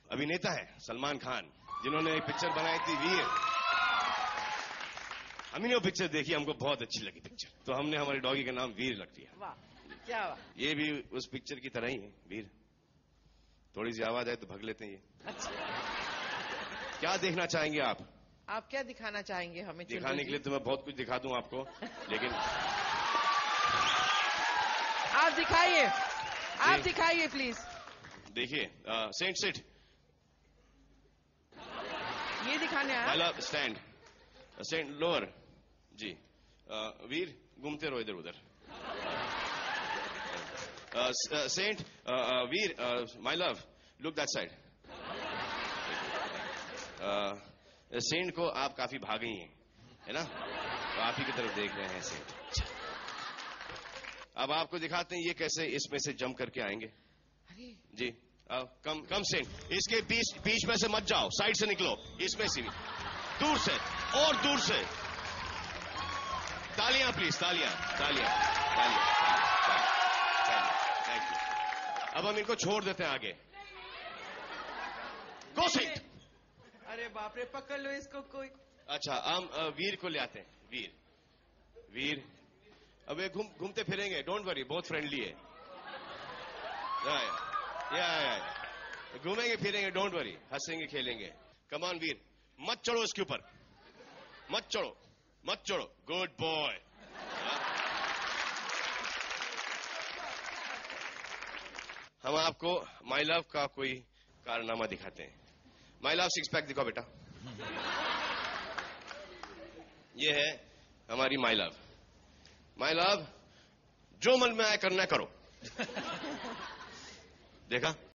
अभिनेता है सलमान खान, जिन्होंने एक पिक्चर बनाई थी वीर। हमने वो पिक्चर देखी, हमको बहुत अच्छी लगी पिक्चर, तो हमने हमारे डॉगी का नाम वीर रख दिया। वाह, क्या वाह। ये भी उस पिक्चर की तरह ही है, वीर। थोड़ी सी आवाज आए तो भाग लेते हैं ये। अच्छा, क्या देखना चाहेंगे आप? आप क्या दिखाना चाहेंगे हमें? दिखाने के लिए तो मैं बहुत कुछ दिखा दूं आपको, लेकिन आप दिखाइए, आप दिखाइए प्लीज। देखिए, सेंट सिट, ये दिखाने आया। पहला स्टैंड, सेंट लोअर जी। वीर घूमते रहो इधर उधर। सेंट Veer, my love look that side. सेंट को आप काफी भागी हैं, है ना, तो आप ही की तरफ देख रहे हैं सेंट। अब आपको दिखाते हैं ये कैसे इसमें से जंप करके आएंगे। जी, कम सेंट, इसके बीच में से मत जाओ, साइड से निकलो, इसमें से भी दूर से और दूर से। तालियां प्लीज, तालियां तालियां तालियां। Thank you. अब हम इनको छोड़ देते हैं आगे। गो सेंट। अरे बाप रे, पकड़ लो इसको कोई। अच्छा, हम वीर को ले आते हैं। वीर, वीर अब ये घूमते फिरेंगे, डोंट वरी, बहुत फ्रेंडली है। या घूमेंगे फिरेंगे, डोंट वरी, हंसेंगे खेलेंगे। कम ऑन वीर, मत चढ़ो इसके ऊपर, मत चढ़ो, मत चढ़ो। Good boy. हम आपको माई लव का कोई कारनामा दिखाते हैं। माई लव, सिक्स पैक दिखाओ बेटा। ये है हमारी माई लव। माई लव, जो मन में आए करना करो। देखा?